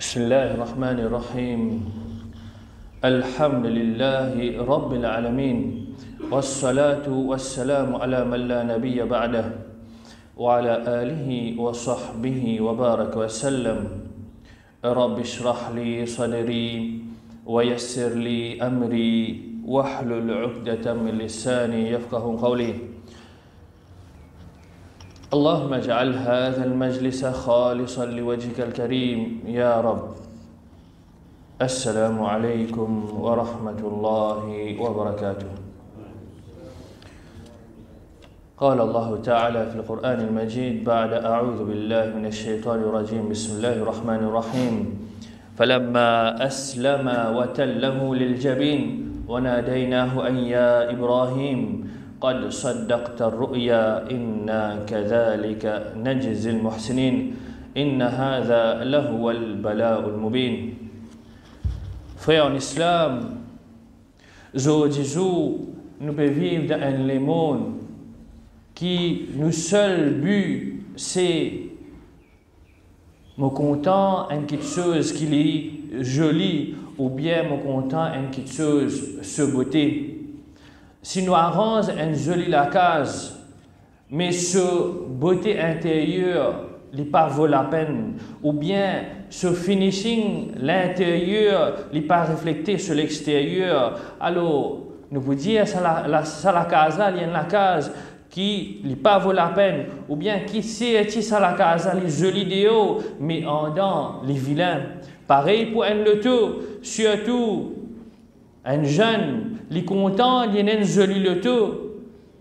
بسم الله الرحمن الرحيم الحمد لله رب العالمين والصلاة والسلام على من لا نبي بعده وعلى آله وصحبه وبارك وسلم رب اشرح لي صدري ويسر لي أمري واحلل عقدة من لساني يفقه قولي اللهم اجعل هذا المجلس خالصا لوجهك الكريم يا رب. السلام عليكم ورحمة الله وبركاته. قال الله تعالى في القرآن المجيد بعد أعوذ بالله من الشيطان الرجيم بسم الله الرحمن الرحيم فلما أسلم وتله للجبين وناديناه أن يا إبراهيم قد صدقت الرؤيا إنا كذلك نجزي المحسنين إن هذا لهو البلاء المبين. Frères en islam, aujourd'hui, nous pouvons vivre dans un monde qui, nous seul but, c'est me content en quelque chose qui est joli ou bien me content en quelque chose de beauté. Si nous arrangeons une jolie la case, mais ce beauté intérieure n'est pas vaut la peine, ou bien ce finishing l'intérieur n'est pas reflété sur l'extérieur, alors nous pouvons dire ça la case là, il y a la case qui n'est pas vaut la peine, ou bien qui sait ça la case là, les jolis déos, mais en dedans les vilains. Pareil pour un loto, surtout un jeune, il est content, il y a un joli loto.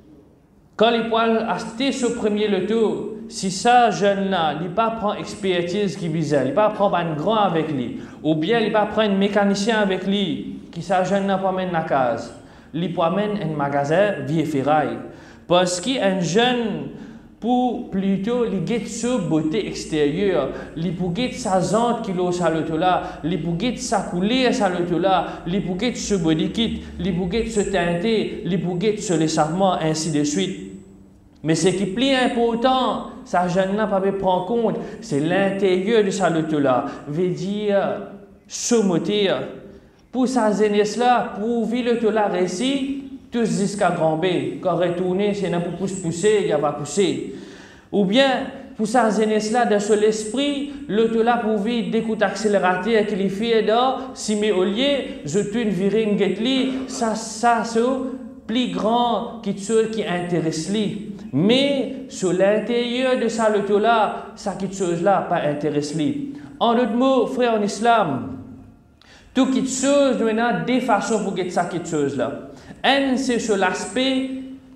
Quand il peut acheter ce premier loto, si ça jeune-là, il ne pas prendre expertise qui vise, il ne pas prendre un grand avec lui, ou bien il ne pas prendre un mécanicien avec lui, qui ça jeune-là pour amener la case, il peut amener un magasin vieux ferraille. Parce qu'un jeune, pour plutôt les guetter sa beauté extérieure, les pour guetter sa zante kilo sa loto là, les pour guetter sa couleur sa loto là, les pour guetter ce body kit, les pour guetter ce teinté, les pour guetter ce lessarment, ainsi de suite. Mais ce qui est plus important, ça jeune là pas prendre compte, c'est l'intérieur de sa loto là, veut dire ce moteur. Pour sa jeunesse là, pour vivre loto là réussi, tous jusqu'à grand B, quand retourner, c'est un peu pousser, il va pousser. Ou bien, pour sa jeunesse là, dans son esprit, l'auto là pour vivre d'écoute accélérateur qui les fait d'or, si mais au lieu, je tourne virer une guette-li, ça, c'est plus grand que ce qui intéresse lui. Mais, sur l'intérieur de sa l'auto là, ça quelque chose là, pas intéresse lui. En d'autres mots, frère en islam, tout quelque chose, nous avons deux façons pour get ça quelque chose là. Un, c'est sur l'aspect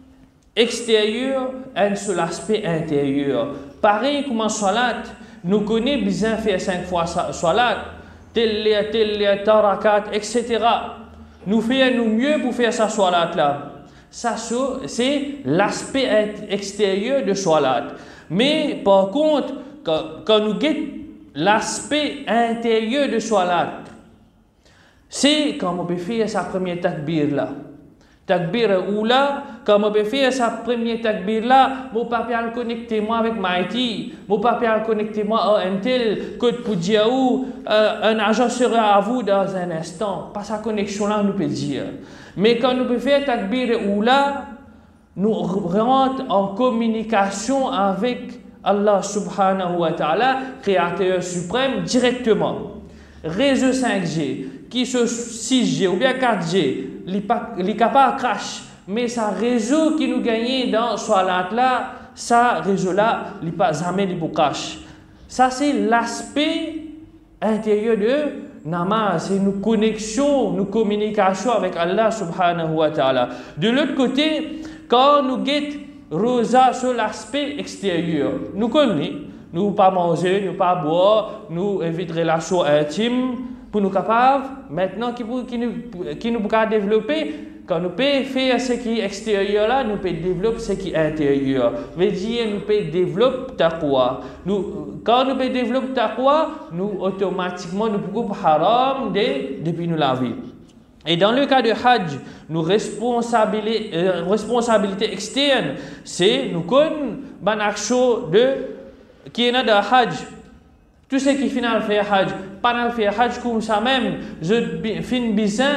extérieur, un sur l'aspect intérieur. Pareil comme en salat, nous connaissons bien faire 5 fois salat, tel, tarakat, etc. Nous faisons mieux pour faire sa salat là. Ça, c'est l'aspect extérieur de salat. Mais par contre, quand nous guettons l'aspect intérieur de salat, c'est quand on peut faire sa première takbir là. Takbir ou là, quand on peut faire sa première takbir là, mon papa a connecté moi avec Maïti, mon papa a connecté moi à un tel code pour dire un agent sera à vous dans un instant. Pas sa connexion là, nous peut dire. Mais quand nous peut faire takbir ou là, nous rentrons en communication avec Allah subhanahu wa ta'ala, créateur suprême, directement. Réseau 5G, qui se 6G ou bien 4G, il est capable de crash, mais ça réseau qui nous gagne dans Salat là, ça réseau là, il n'est pas jamais de crash. Ça c'est l'aspect intérieur de namaz, c'est nos connexions, nos communications avec Allah subhanahu wa ta'ala. De l'autre côté, quand nous guettons rosa sur l'aspect extérieur, nous connaissons, nous pas manger, nous pas boire, nous éviter relations intimes, pour nous capables, maintenant qui nous pouvons développer, quand nous pouvons faire ce qui est extérieur là, nous pouvons développer ce qui est intérieur. Veut dire, nous pouvons développer taqwa. Quand nous pouvons développer taqwa, nous automatiquement nous pouvons haram depuis nous la vie. Et dans le cas de Hajj, nos responsabilités externes, c'est nous connaissons une action qui est dans le Hajj. Tous ceux qui finissent faire hajj, pendant faire hajj comme ça même, je finis bien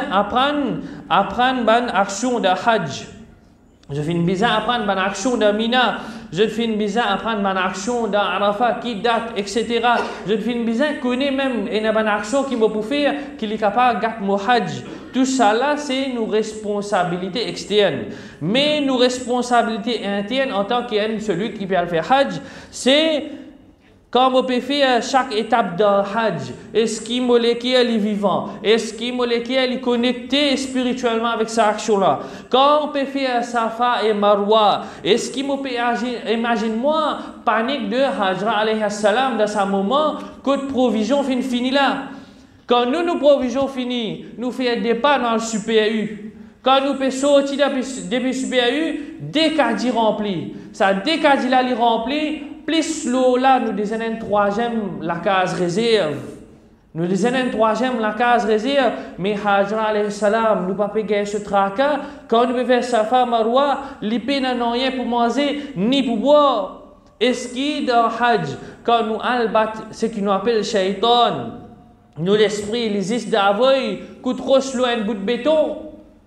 apprendre une action de hajj. Je finis bien apprendre une action de Mina. Je finis bien apprendre une action d'Arafat, qui date, etc. Je finis bien connaître même une action qui m'a pu faire, qui est capable de gagner mon hajj. Tout ça là, c'est nos responsabilités externes. Mais nos responsabilités internes en tant que celui qui peut faire hajj, c'est quand on peut faire chaque étape d'un hajj, est-ce qu'il est vivant, est-ce qu'il est connecté spirituellement avec sa action-là. Quand on peut faire Safa et Marwa, est-ce qu'il peut imagine-moi panique de Hajra alayhi salam dans ce moment que de provision fini là. Quand nos provisions finies, nous faisons des pas dans le super U. Quand nous pouvons sortir depuis super U, dès qu'à dit rempli. Ça, dès qu'à dit là, il rempli, plus l'eau là, nous disons un troisième, la case réserve. Nous disons un troisième, la case réserve. Mais Hajra alayhi salam, nous ne pouvons pas gagner ce tracas. Quand nous pouvons faire Safa, Marwa, l'épée n'a rien pour manger, ni pour boire. Est-ce qu'il dans Hajj, quand nous albat, ce qui nous appelle shaitan, nous l'esprit, les is d'avoy, coûte trop loin un bout de béton,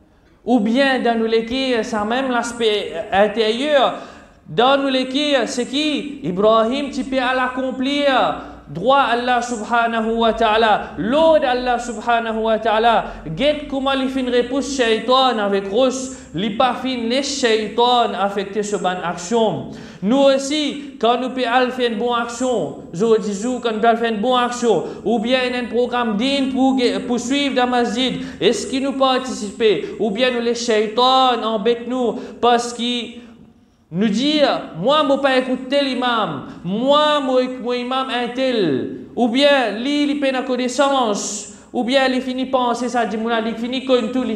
ou bien dans nous l'équipe, ça même l'aspect intérieur, dans nous l'équipe, c'est qui Ibrahim, tu peux l'accomplir, droit Allah subhanahu wa ta'ala, l'ordre Allah subhanahu wa ta'ala, get comment il fin repousse shaitan avec Rus, li pas fin les shaitan affecté ce bonne action. Nous aussi, quand nous pouvons faire une bonne action, je dis quand nous pouvons faire une bonne action, ou bien un programme digne pour suivre dans la masjid, est-ce qu'il nous participer, ou bien nous les shaitans embêtent nous parce qu'ils nous disent, moi, je ne pas écouter l'imam, moi, mon imam est tel, ou bien, il peine à connaissance, ou bien, il finit penser ça, il finit comme tout, il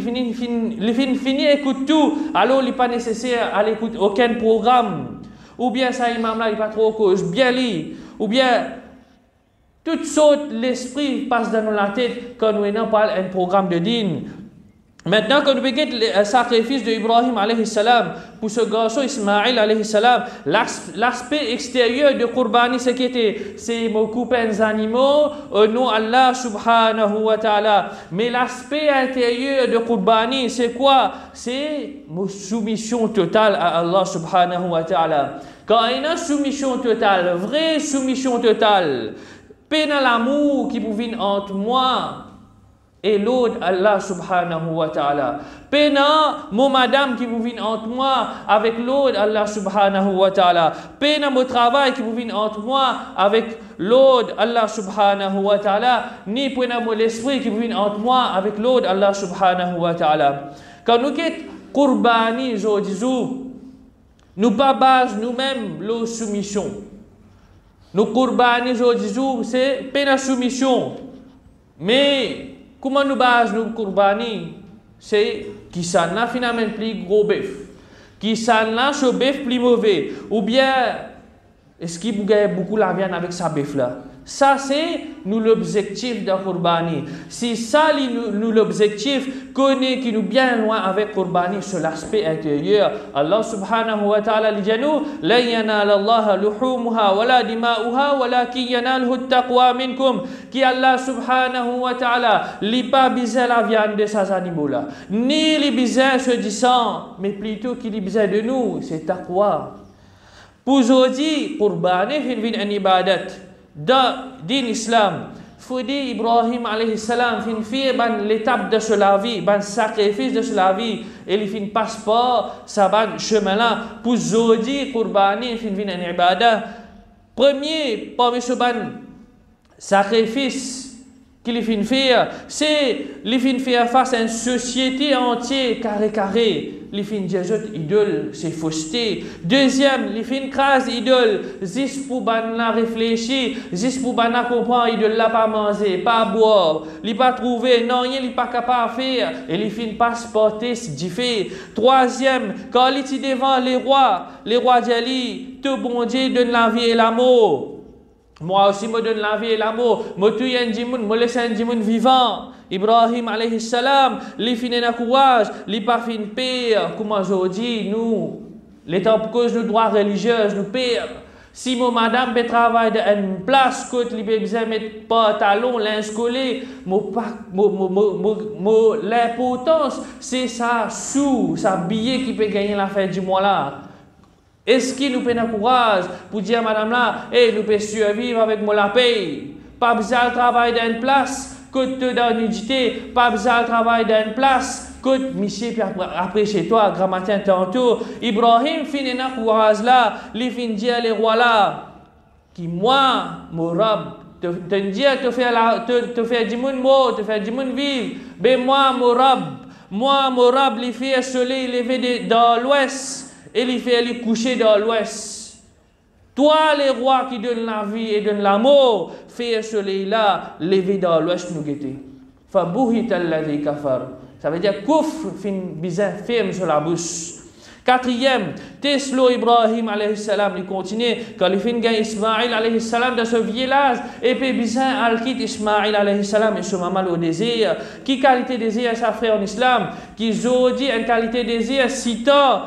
finit écouter tout, alors il n'est pas nécessaire à l'écouter aucun programme. Ou bien ça imam là il pas trop cause bien li, ou bien toutes sortes l'esprit passe dans la tête quand nous parlons un programme de din. Maintenant quand nous regardons le sacrifice de Ibrahim alayhi salam pour ce garçon Ismaïl alayhi salam, l'aspect extérieur de Qurbani c'est m'occuper des animaux au nom Allah subhanahu wa ta'ala. Mais l'aspect intérieur de Qurbani c'est quoi? C'est une soumission totale à Allah subhanahu wa ta'ala. Quand il y a une soumission totale, vraie soumission totale, peine l'amour qui vous vient entre moi et l'autre Allah subhanahu wa ta'ala. Peine mon madame qui vous vient entre moi avec l'autre Allah subhanahu wa ta'ala. Peine mon travail qui vous vient entre moi avec l'autre Allah subhanahu wa ta'ala. Ni peine mon l'esprit qui vous vient entre moi avec l'autre Allah subhanahu wa ta'ala. Quand nous quittons Qurbani, je dis, nous pas base nous-mêmes la soumission. Nous Qurbani, je dis, c'est peine la soumission. Mais comment nous base nous Qurbani? C'est qui s'en a finalement plus gros bœuf, qui s'en a ce bœuf plus mauvais, ou bien est-ce qu'il vous gagne beaucoup la viande avec sa bœuf là? Ça c'est nous l'objectif de Qurbani. Si ça nous l'objectif connaît qui nous bien loin avec Qurbani sur l'aspect intérieur. Allah subhanahu wa ta'ala dit nous la yanala Allah luhumha wala dima'uha walakin yanaluhu at-taqwa minkum. Qui Allah subhanahu wa ta'ala li pas besoin la viande de ces animaux là, ni li besoin ce du sang, mais plutôt qu'il li besoin de nous, c'est taqwa. Pour aujourd'hui Qurbani fin une ibadat dans l'islam, faut dire Ibrahim alayhi salam fin fait l'étape de la vie, ban sacrifice de la vie, et il fin passeport, ça ban chemin là. Pour aujourd'hui Qurbani fin une ibadah. Premier parmi ce ban sacrifice qu'il fin faire, c'est il fin faire face à une société entière carré. Il fin dire idole, c'est fausseté. Deuxième, il fin crase idole, juste pour la réfléchir, juste pour comprendre idole là pas manger, pas boire, il pas trouver, non, il pas capable de faire, et il fin pas se porter, c'est fait. Troisième, quand il est devant les rois disent, tout bon Dieu donne la vie et l'amour. Moi aussi, me donne la vie et l'amour. Moi, tu es un djimoun, me laisse un djimoun vivant. Ibrahim alayhi salam, les fins de courage, les pas fin pire. Comme aujourd'hui, nous, les temps pour cause de droits religieux, nous pire. Si mon madame peut travailler dans une place, côté il peut besoin mettre pantalon, linge collé, l'importance, c'est ça sous, ça billet qui peut gagner la fin du mois là. Est-ce qu'il nous peut un courage pour dire à madame là, nous pouvons survivre avec mon la paye? Pas besoin de travailler dans une place, côté dans nudité, pas besoin de travailler dans une place. Écoute, monsieur, puis après chez toi, grand matin tantôt, Ibrahim finit na courage là, il finit dire les rois là, qui moi, mon rab, te dire te faire du monde mort, te faire du monde vivre, ben moi, mon rab, il fait soleil lever dans l'ouest, et il fait aller coucher dans l'ouest. Toi, les rois qui donnent la vie et donnent la mort, fais soleil là, lever dans l'ouest nous guetter. Fabuhit alladhi kafar. Ça veut dire kouf fin bizarre ferme sur la bouche. Quatrième, Teslo Ibrahim alayhi salam, il continue quand il fin gagne Ismaïl alayhi salam dans ce village et puis bizarre al quitte Ismaïl alayhi salam et son maman au désir. Qui qualité désir sa frère en islam? Qui dit une qualité désir sita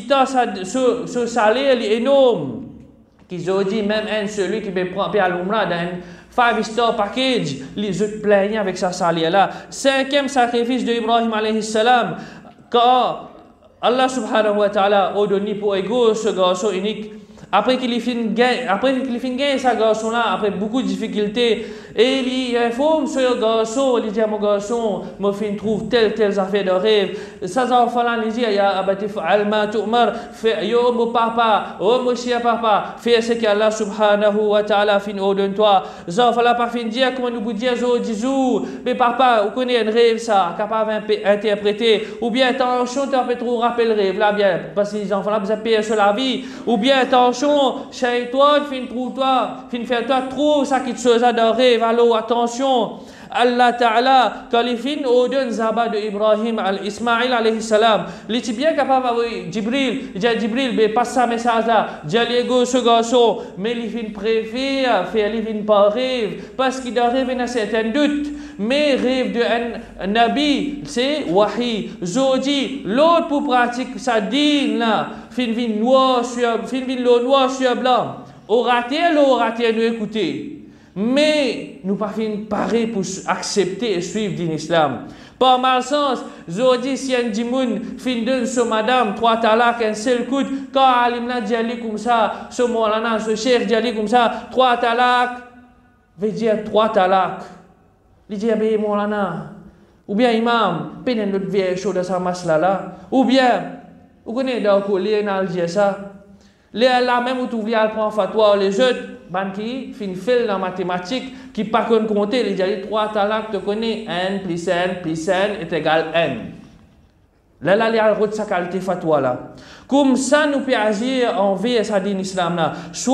ce salaire est énorme. Qui dit même celui qui peut prendre à l'umrah dans 5-star package, les autres plaignent avec sa salaire là. Cinquième sacrifice de Ibrahim alayhi salam, quand Allah subhanahu wa ta'ala a donné pour ego ce garçon unique, après qu'il fin gagné sa garçon là, après beaucoup de difficultés, et il informe ce garçon, il dit à mon garçon, mon fin trouve telle affaire de rêve. Ça enfant là, il dit, ya abatif alma tu'mar, yo mon papa, oh mon cher papa, fais ce qu'Allah subhanahu wa ta'ala fin ordonne toi. Ça enfant là par fin dire comment nous vous dire disou, mais papa, vous connaissez un rêve ça, capable d'interpréter, ou bien attention, tu peux trop rappeler le rêve là bien, parce que les enfants là, vous avez payé sur la vie, ou bien attention, shaitan fin trouve toi, fin faire toi trop ça qui te chose à de rêve. Alors attention, Allah Ta'ala, quand il fin ordonne Zaba de Ibrahim al-Ismaïl alayhi salam, il est bien capable de Jibril, il dit à Jibril, mais passe ça message là, dis à l'ego ce garçon, mais il fin préfère faire il fin pas rêve, parce qu'il a rêvé dans certains doutes, mais rêve de un nabi, c'est wahi, zodi, l'autre pour pratiquer sa dîne là, fin noir sur blanc, aura-t-il nous écouter? Mais nous pas fin pareil pour accepter et suivre l'islam. Par malsens, Zodi si un dimoun fin donne sur madame 3 talak un seul coup, quand alimna diali comme ça, ce molana, ce cher diali comme ça, 3 talak, veut dire 3 talak. Il dit ben molana, ou bien imam, peine notre vieille chose de sa masla là, ou bien, vous connaissez dans le collier dans le ça. Là même où tu oublies à prendre fatwa les autres ban qui fin fait dans mathématiques qui pas compter les dit 3 talak te connais n plus n est égal n. Là il y a sa qualité fatwa là. Comme ça nous peut agir envers sa dîne islam là.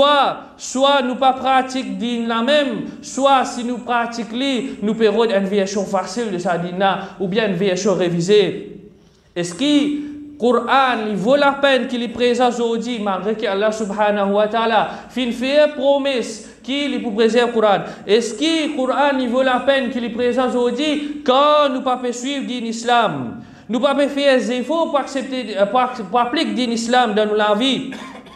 Soit nous pas pratique dîne la même, soit si nous pratiquons nous peut rendre une version facile de sa dîne là ou bien une version révisée. Est-ce que Coran, il vaut la peine qu'il est présent aujourd'hui, malgré que Allah subhanahu wa ta'ala fait une promesse qu'il est pour préserver le Coran. Est-ce que le Coran, il vaut la peine qu'il est présent aujourd'hui quand nous ne pouvons pas suivre l'islam? Nous ne pouvons pas faire des efforts pour accepter, pour appliquer l'islam dans la vie.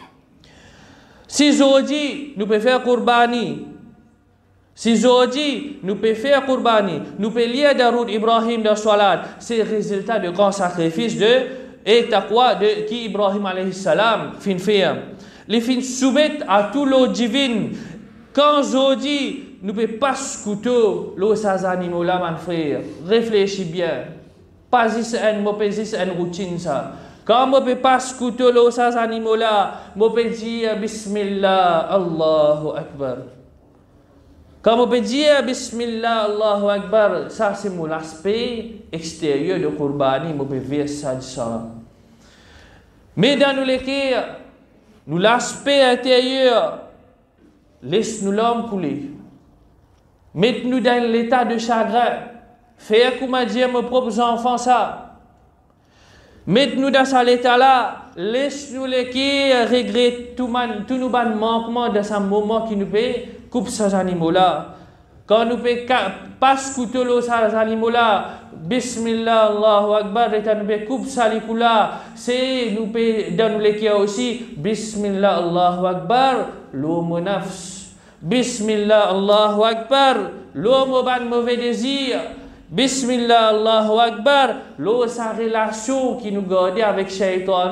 Si aujourd'hui, nous pouvons faire Qurbani, si aujourd'hui, nous pouvons faire Qurbani, nous pouvons lire Daroud Ibrahim dans Salat, c'est le résultat de grands sacrifices et taqwa de qui Ibrahim alayhi salam fin faire. Les fins soumettent à tout l'eau divine. Quand aujourd'hui, nous ne pouvons pas scouter l'eau sans animaux là, mon frère. Réfléchis bien. Pas une routine ça. Quand je ne peux pas scouter l'eau sans animaux là, je peux dire Bismillah, Allahu Akbar. Quand on peut dire Bismillah, Allahu Akbar, ça c'est mon aspect extérieur de Qurbani, je peux voir ça de ça. Mais dans les cas, nous l'aspect intérieur, laisse-nous l'homme couler. Mettez-nous dans l'état de chagrin. Faire comme a dit à mes propres enfants ça. Mettez-nous dans cet état-là. Laisse-nous les qui regrettent tout nos manquements dans ce moment qui nous paye. Coupe ces animaux-là. Quand nous ne pouvons pas scouter ces animaux-là, Bismillah, Allahu Akbar, et nous coupe salikula. C'est nous dans les kia aussi. Bismillah, Allahu Akbar, l'homme nafs. Bismillah, Allahu Akbar, l'homme ban mauvais désir. Bismillah, Allahu Akbar, l'eau sa relation qui nous garde avec Shaitan.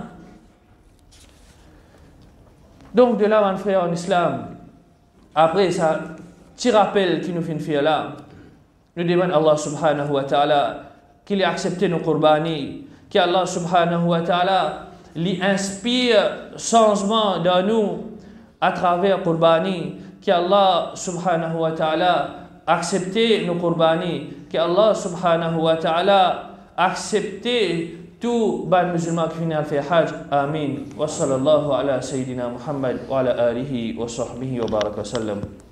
Donc de là, mon frère en islam, après ça, petit rappel qui nous fait faire là, nous demandons à Allah subhanahu wa ta'ala qu'il ait accepté nos qurbani, qu'Allah subhanahu wa ta'ala lui inspire changement dans nous à travers qurbani, qu'Allah subhanahu wa ta'ala accepte nos qurbani, qu'Allah subhanahu wa ta'ala accepte tout ban musulman qui finit à faire hajj. Amin. Wa sallallahu ala sayyidina Muhammad wa ala alihi wa sahbihi wa baraka sallam.